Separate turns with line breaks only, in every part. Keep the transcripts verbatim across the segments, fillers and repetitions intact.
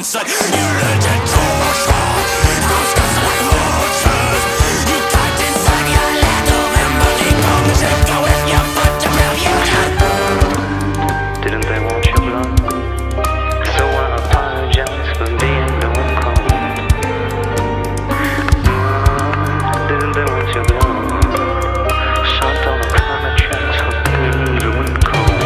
inside. You learned to torture, outcast like vultures. You died inside your little memory bombs. And go with your foot to Bermuda.
Didn't they want your blood? So I apologize for being no cold. Didn't they want your blood? Shot on the climate tracks for being ruined cold.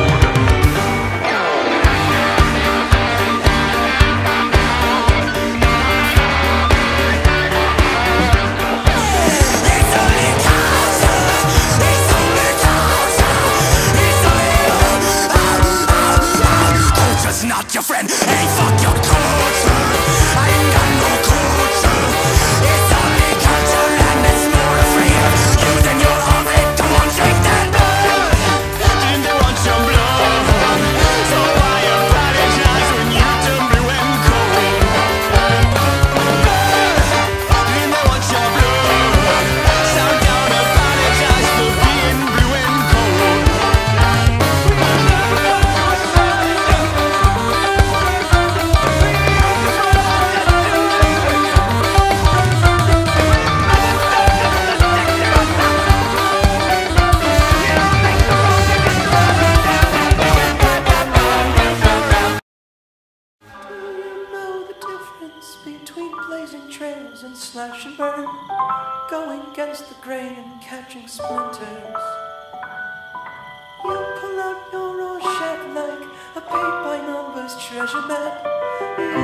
It's only culture. It's only culture. It's only culture's not your friend. Hey, fuck your culture. I ain't got no culture. It's only culture and it's more afraid of you than you're of it. Come on, shake that blood. Didn't they want your blood? So I apologize when you turned blue and cold. Didn't they want your blood? So don't apologize for being blue and cold.
Do you know the difference between blazing trails and slash and burn? Going against the grain and catching splinters. You pull out your Rorschach like a paint by numbers treasure map. You